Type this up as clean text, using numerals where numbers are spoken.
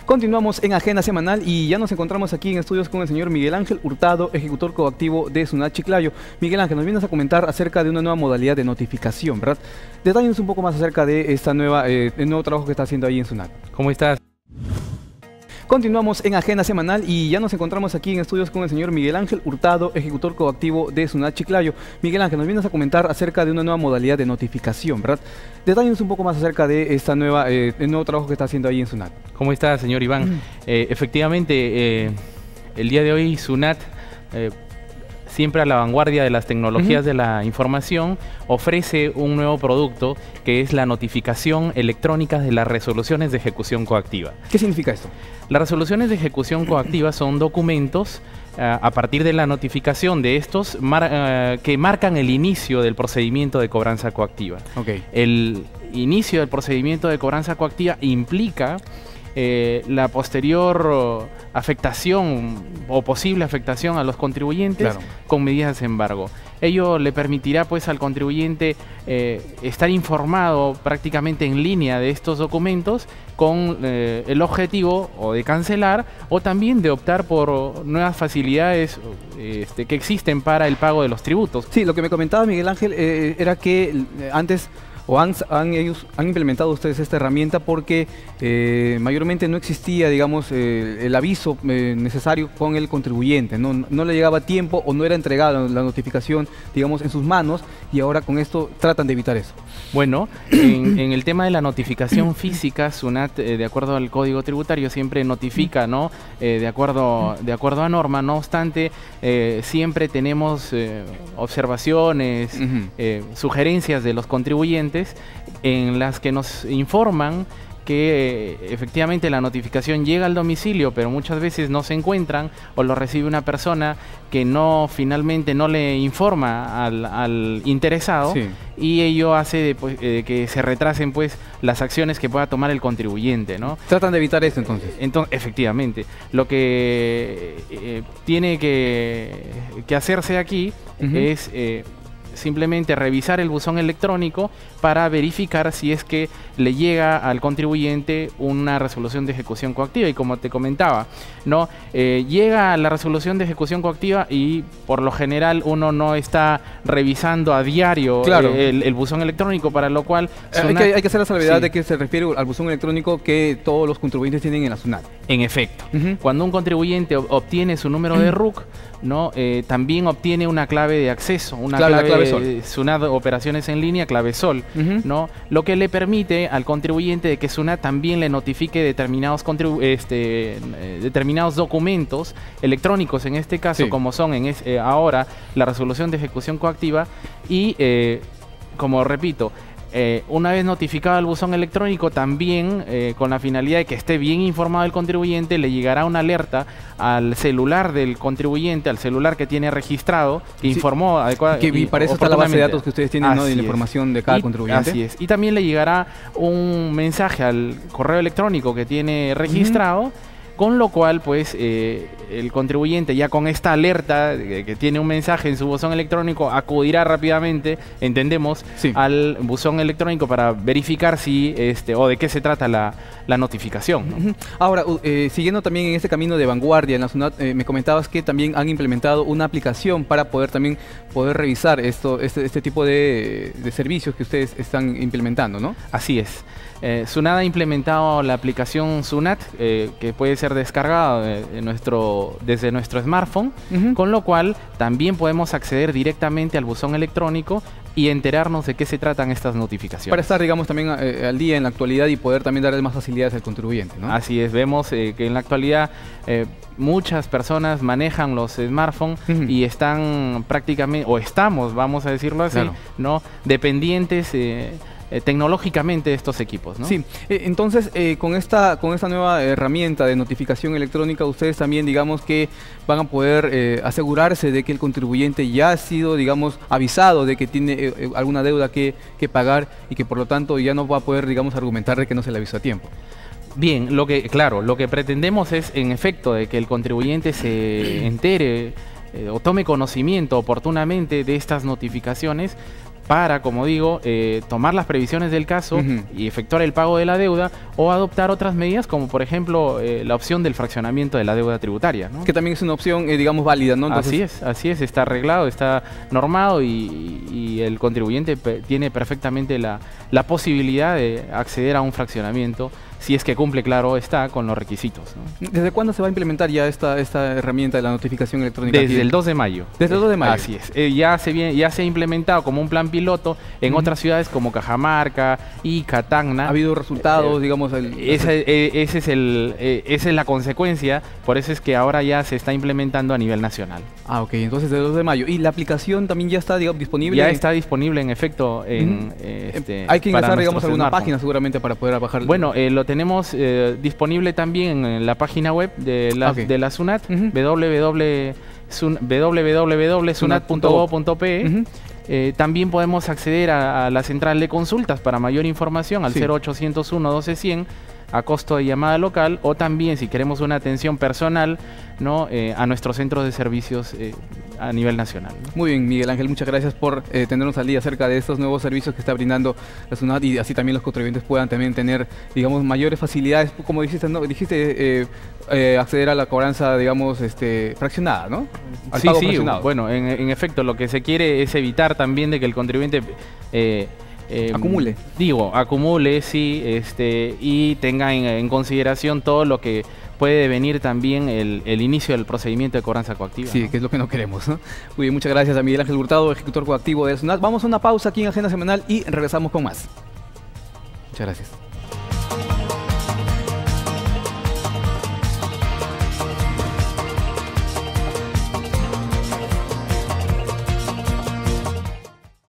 Continuamos en Agenda Semanal y ya nos encontramos aquí en estudios con el señor Miguel Ángel Hurtado, ejecutor coactivo de Sunat Chiclayo. Miguel Ángel, nos vienes a comentar acerca de una nueva modalidad de notificación, ¿verdad? Detállanos un poco más acerca de esta el nuevo trabajo que está haciendo ahí en Sunat. ¿Cómo estás? Continuamos en Agenda Semanal y ya nos encontramos aquí en estudios con el señor Miguel Ángel Hurtado, ejecutor coactivo de Sunat Chiclayo. Miguel Ángel, nos vienes a comentar acerca de una nueva modalidad de notificación, ¿verdad? Detállanos un poco más acerca de el nuevo trabajo que está haciendo ahí en Sunat. ¿Cómo está, señor Iván? Efectivamente, el día de hoy Sunat, siempre a la vanguardia de las tecnologías de la información, ofrece un nuevo producto que es la notificación electrónica de las resoluciones de ejecución coactiva. ¿Qué significa esto? Las resoluciones de ejecución coactiva son documentos a partir de la notificación de estos que marcan el inicio del procedimiento de cobranza coactiva. Okay. El inicio del procedimiento de cobranza coactiva implica la posterior afectación o posible afectación a los contribuyentes con medidas de embargo. Ello le permitirá pues al contribuyente estar informado prácticamente en línea de estos documentos con el objetivo o de cancelar o también de optar por nuevas facilidades que existen para el pago de los tributos. Sí, lo que me comentaba Miguel Ángel era que antes ellos han implementado ustedes esta herramienta porque mayormente no existía, digamos, el aviso necesario con el contribuyente, no le llegaba a tiempo o no era entregada la notificación, digamos, en sus manos, y ahora con esto tratan de evitar eso. Bueno, en el tema de la notificación física, Sunat, de acuerdo al Código Tributario, siempre notifica, ¿no? De acuerdo a norma. No obstante, siempre tenemos observaciones, sugerencias de los contribuyentes en las que nos informan que efectivamente la notificación llega al domicilio, pero muchas veces no se encuentran o lo recibe una persona que finalmente no le informa al interesado, y ello hace que se retrasen pues las acciones que pueda tomar el contribuyente, ¿no? Tratan de evitar esto entonces. Efectivamente, lo que tiene que hacerse aquí es simplemente revisar el buzón electrónico para verificar si es que le llega al contribuyente una resolución de ejecución coactiva. Y como te comentaba, ¿no? Llega la resolución de ejecución coactiva y por lo general uno no está revisando a diario el buzón electrónico, para lo cual hay que hacer la salvedad de que se refiere al buzón electrónico que todos los contribuyentes tienen en la Sunat. En efecto, cuando un contribuyente obtiene su número de RUC, ¿no? También obtiene una clave de acceso, una clave Sunat Operaciones en Línea, clave Sol, ¿no? Lo que le permite al contribuyente de que Sunat también le notifique determinados documentos electrónicos, en este caso, como son ahora la resolución de ejecución coactiva y, como repito, una vez notificado el buzón electrónico, también con la finalidad de que esté bien informado el contribuyente, le llegará una alerta al celular del contribuyente, al celular que tiene registrado, que informó adecuadamente. Y para eso está la base de datos que ustedes tienen, ¿no? De la información de cada contribuyente. Así es. Y también le llegará un mensaje al correo electrónico que tiene registrado, con lo cual, pues, el contribuyente ya con esta alerta que tiene un mensaje en su buzón electrónico acudirá rápidamente, entendemos, al buzón electrónico para verificar si o de qué se trata la notificación, ¿no? Ahora, siguiendo también en este camino de vanguardia en la Sunat, me comentabas que también han implementado una aplicación para poder revisar este tipo de servicios que ustedes están implementando, ¿no? Así es. Sunat ha implementado la aplicación Sunat, que puede ser descargada desde nuestro smartphone, con lo cual también podemos acceder directamente al buzón electrónico y enterarnos de qué se tratan estas notificaciones. Para estar, digamos, también al día en la actualidad y poder también darle más facilidades al contribuyente, ¿no? Así es, vemos que en la actualidad muchas personas manejan los smartphones y están prácticamente, o estamos, vamos a decirlo así, ¿no? Dependientes tecnológicamente de estos equipos, ¿no? Sí, entonces con esta nueva herramienta de notificación electrónica, ustedes también, digamos, que van a poder asegurarse de que el contribuyente ya ha sido, digamos, avisado de que tiene alguna deuda que pagar, y que por lo tanto ya no va a poder, digamos, argumentar de que no se le avisó a tiempo. Bien, lo que pretendemos es, en efecto, de que el contribuyente se entere o tome conocimiento oportunamente de estas notificaciones, para, como digo, tomar las previsiones del caso y efectuar el pago de la deuda o adoptar otras medidas como por ejemplo la opción del fraccionamiento de la deuda tributaria, ¿no? Que también es una opción, digamos, válida, ¿no? Entonces... Así es, está arreglado, está normado y el contribuyente tiene perfectamente la posibilidad de acceder a un fraccionamiento si es que cumple, claro está, con los requisitos, ¿no? ¿Desde cuándo se va a implementar ya esta herramienta de la notificación electrónica? Desde el 2 de mayo. Desde el 2 de mayo. Así es. Ya se ha implementado como un plan piloto en otras ciudades como Cajamarca y Tacna. ¿Ha habido resultados, digamos? Esa es la consecuencia, por eso es que ahora ya se está implementando a nivel nacional. Ah, ok, entonces desde el 2 de mayo. ¿Y la aplicación también ya está, digamos, disponible? Ya está disponible, en efecto. Hay que ingresar, digamos, a alguna página seguramente para poder bajar. Bueno, lo tenemos disponible también en la página web de la SUNAT, www.sunat.gov.pe. También podemos acceder a la central de consultas para mayor información al 0801 12 a costo de llamada local, o también si queremos una atención personal, ¿no? A nuestros centros de servicios a nivel nacional, ¿no? Muy bien, Miguel Ángel, muchas gracias por tenernos al día acerca de estos nuevos servicios que está brindando la SUNAT, y así también los contribuyentes puedan también tener, digamos, mayores facilidades, como dijiste, ¿no? Acceder a la cobranza, digamos, fraccionada, ¿no? Al pago fraccionado. Bueno, en efecto, lo que se quiere es evitar también de que el contribuyente acumule. Acumule, sí, y tenga en consideración todo lo que puede venir también el inicio del procedimiento de cobranza coactiva. Sí, ¿no? Que es lo que no queremos, ¿no? Muy bien, muchas gracias a Miguel Ángel Hurtado, ejecutor coactivo de SUNAT. Vamos a una pausa aquí en Agenda Semanal y regresamos con más. Muchas gracias.